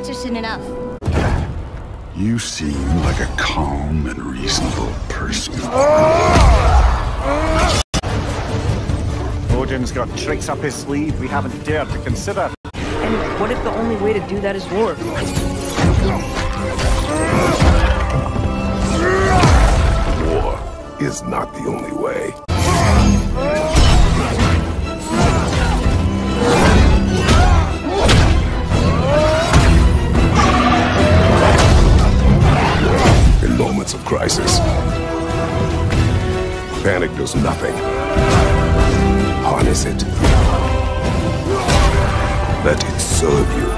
answer soon enough. You seem like a calm and reasonable person. Odin's got tricks up his sleeve we haven't dared to consider. And what if the only way to do that is war? War is not the only way. In moments of crisis, panic does nothing. Harness it. Let it serve you.